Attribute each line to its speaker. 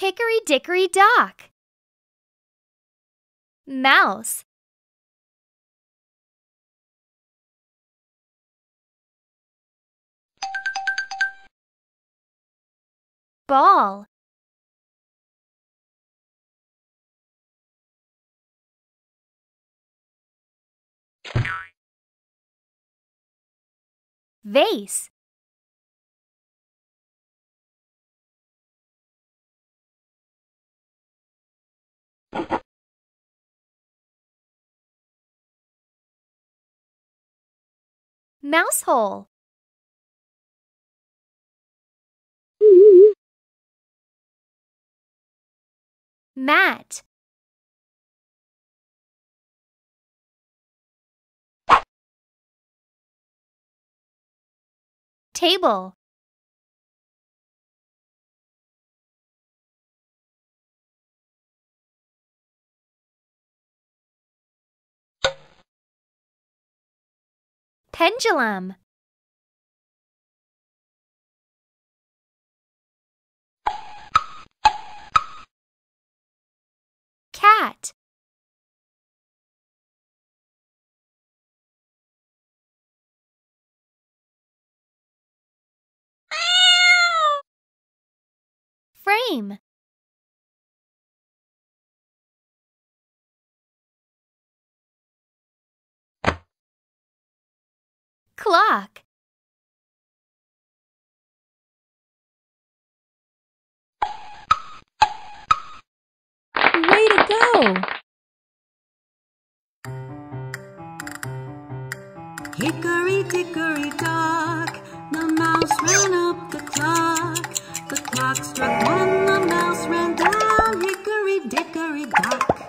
Speaker 1: Hickory dickory dock. Mouse. Ball. Vase. Mouse hole. Mat. Table. Pendulum. Cat. Frame. Clock.
Speaker 2: Way to go!
Speaker 3: Hickory dickory dock, the mouse ran up the clock. The clock struck one, the mouse ran down. Hickory dickory dock.